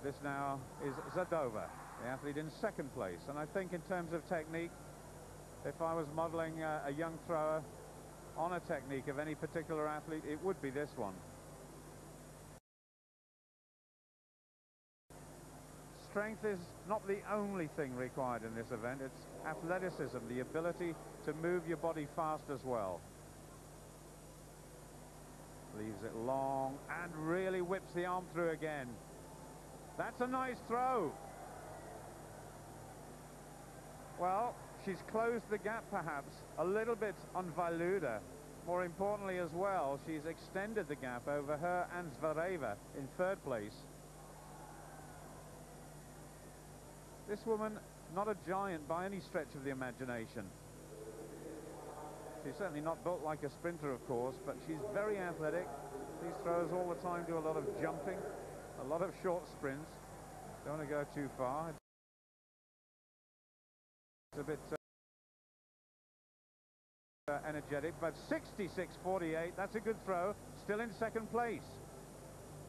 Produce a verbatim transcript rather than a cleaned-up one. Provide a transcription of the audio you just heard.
this now is Zadova, the athlete in second place. And I think in terms of technique, if I was modeling a, a young thrower on a technique of any particular athlete, it would be this one. Strength is not the only thing required in this event. It's athleticism, the ability to move your body fast as well. Leaves it long and really whips the arm through again. That's a nice throw. Well, she's closed the gap perhaps a little bit on Valuda. More importantly as well, she's extended the gap over her and Zvereva in third place. This woman, not a giant by any stretch of the imagination. She's certainly not built like a sprinter, of course, but she's very athletic. These throwers all the time do a lot of jumping, a lot of short sprints. Don't want to go too far. It's a bit uh, energetic, but sixty-six forty-eight, that's a good throw. Still in second place.